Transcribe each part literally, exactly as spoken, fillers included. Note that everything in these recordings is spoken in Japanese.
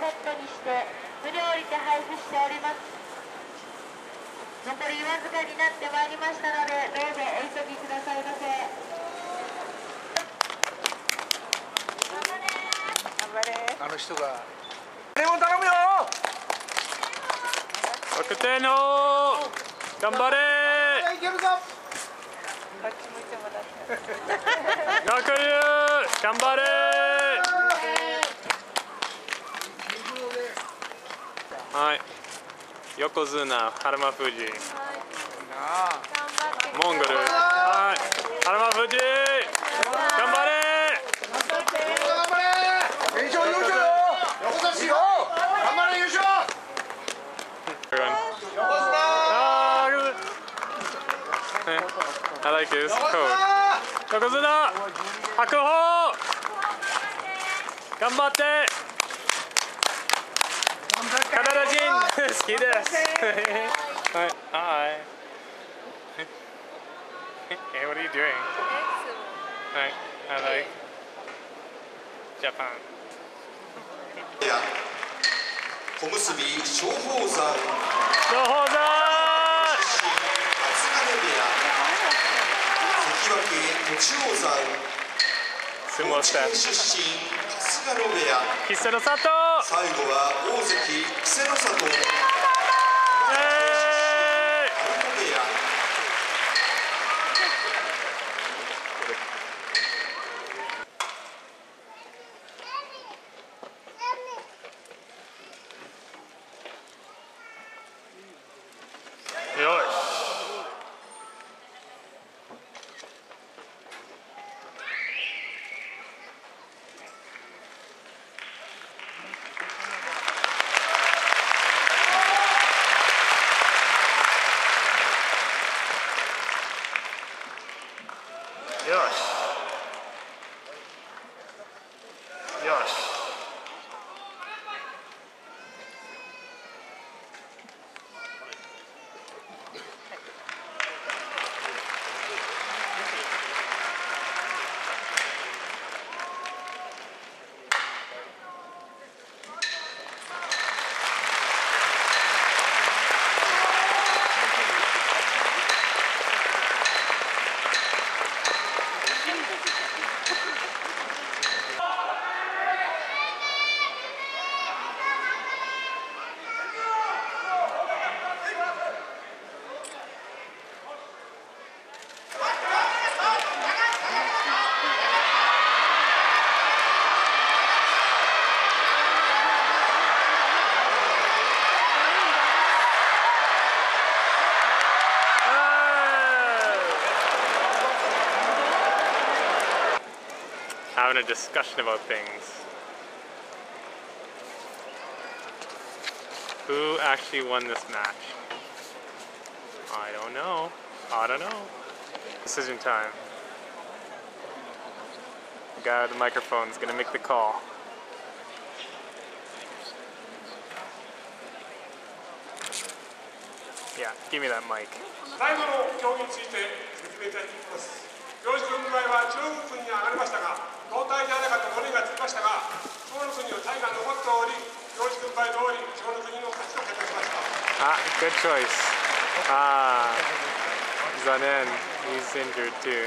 セットにして無料にて配布しております。残りわずかになってまいりましたので、どうぞお急ぎくださいませ。頑張れ。 あの人がレモン頼むよ。 奥手の頑張れ。 いけるぞ。 こっち向いてもらって。 学友頑張れ。はい。横綱春馬富士。モンゴル。はい。春馬富士。頑張れ。 頑張れ。優勝優勝よ。横綱しよう。頑張れ優勝。 I like his code. 横綱白鵬頑張ってカナダ人好きですはい、はいHey, what are you doing? Hi, I like Japan. 小結松鳳山松鳳山関脇栃煌山相撲スタッフ出身春日野部屋稀勢の里最後は大関稀勢の里よしよしHaving a discussion about things. Who actually won this match? I don't know. I don't know. Decision time. The guy with the microphone is gonna make the call. Yeah, give me that mic. 最後の競技について説明いただきます。行司軍配は中国に上がりましたが、同体ではなかった五人がつきましたが、長野国のタイが残っており、行司軍配通り長野国の勝ちと決定しました。 Ah, good choice. Ah, Zanen, he's injured too.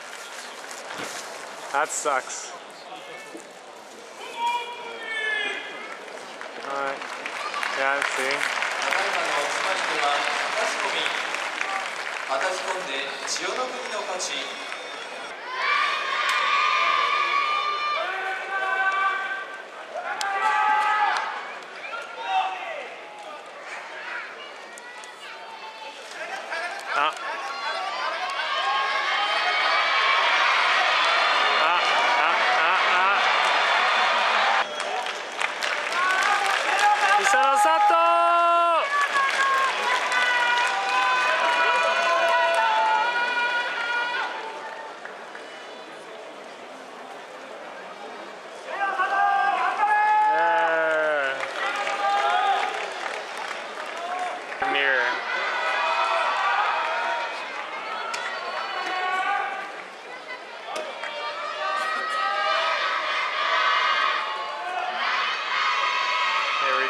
That sucks. Alright. Yeah, let's see. 叩き込んで千代の国の勝ち。 ああああ伊佐野里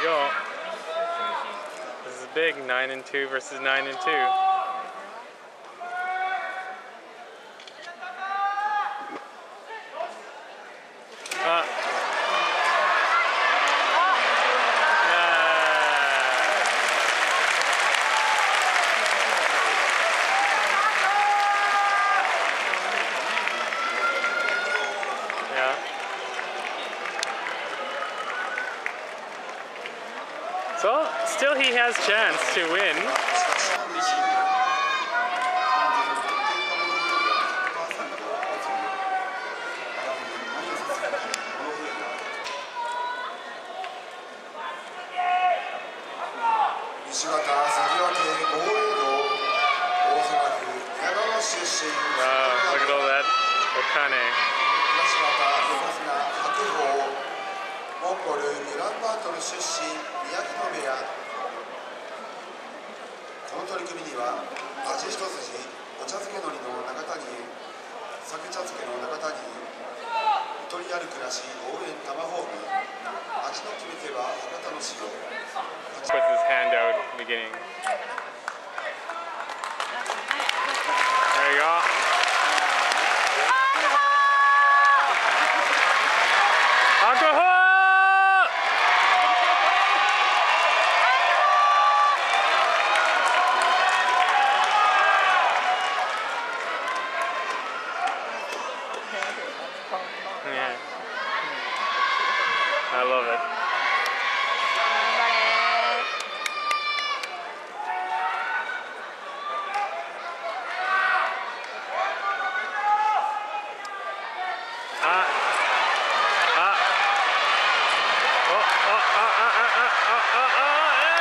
go. This is big, nine and two versus nine and two. Uh, yeah. So, still he has chance to win. 西方関脇豪栄道大阪府宮川市出身 Wow, look at all that Okane. 東方横綱白鵬モンゴルウランバートル出身宮城野部屋この取り組みには味一筋お茶漬け海苔の中谷園酒茶漬けの中谷園ゆとりある暮らし応援タマホーム味の決め手は博多の塩 Puts his hand out in the beginning. There you go. Alcohol! Yeah. I love it. Ah. Ah. Oh, oh, ah, ah, ah, ah, ah, ah, ah, yeah.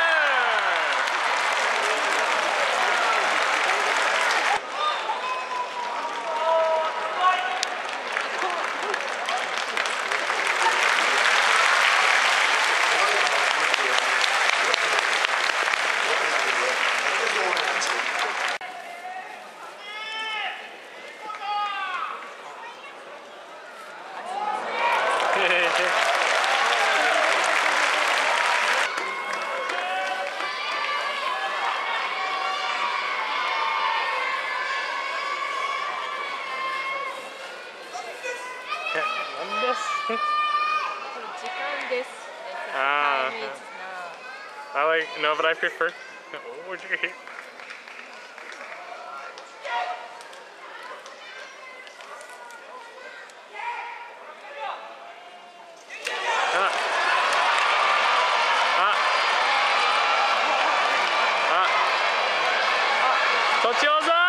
Ah, I like no, but I prefer. Oh, what'd you hit? Ah. Ah. Ah. Tochioza!